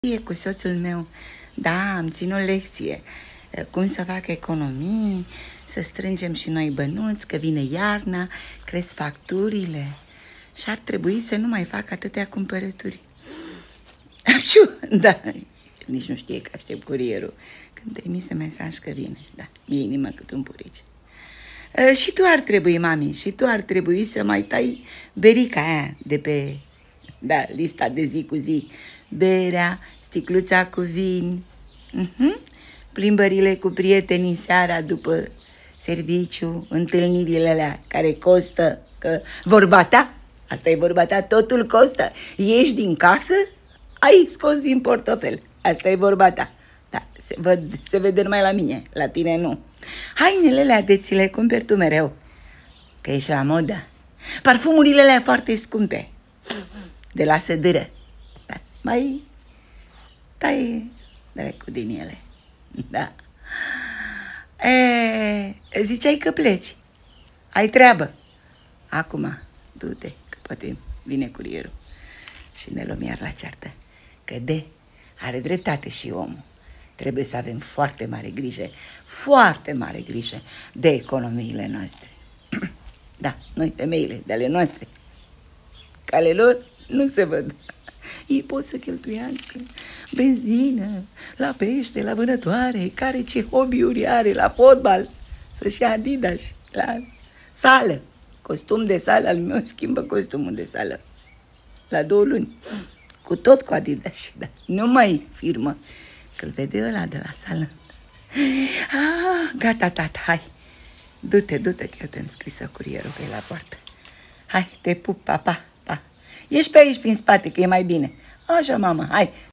cu soțul meu. Da, am ținut o lecție. Cum să fac economii, să strângem și noi bănuți, că vine iarna, cresc facturile și ar trebui să nu mai fac atâtea cumpărături. Apciu! Da, nici nu știe că aștept curierul. Când trimise mesaj că vine, da, mi-e inima cât un purici. Și tu ar trebui, mami, și tu ar trebui să mai tai berica aia de pe, da, lista de zi cu zi. Berea, sticluța cu vin, plimbările cu prietenii seara după serviciu, întâlnirile alea care costă, că vorba ta, asta e vorba ta, totul costă. Ieși din casă, ai scos din portofel, asta e vorba ta. Da, se vede numai la mine, la tine nu. Hainele alea de ți le cumperi tu mereu, că ești la modă. Parfumurile alea foarte scumpe, de la sădâră. Da, mai tai dracu din ele. Da. Ziceai că pleci. Ai treabă. Acum, du-te, că poate vine curierul și ne luăm iar la ceartă. Că are dreptate și omul. Trebuie să avem foarte foarte mare grijă de economiile noastre. Da, noi femeile, de ale noastre. Că ale lor nu se văd. Ei pot să cheltuiască benzină, la pește, la vânătoare, care ce hobby-uri are, la fotbal, să-și ia Adidas, la sală. Costum de sală, al meu schimbă costumul de sală. La 2 luni. Cu tot cu Adidas, da. Nu mai firmă. Că-l vede ăla de la sală. Gata, tata, hai. Du-te, că eu te-am scris curierul, că e la poartă. Hai, te pup, pa. Ești pe aici, prin spate, că e mai bine. Așa, mama, hai.